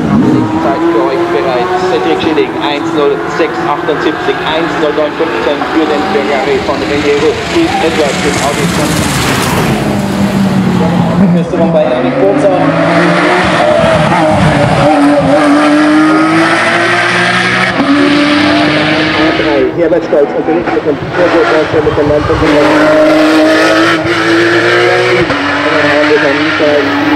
Zeit für euch bereit. Cedric Schilling 1:06:78, 1:09:15 für den Ferrari von Reniero. Steve Edwards im Audi. Führung bei Erik Kurzer. Herbert Stolz unterwegs mit dem Turbo-Transfer mit dem 9. Und dann haben wir dann Michael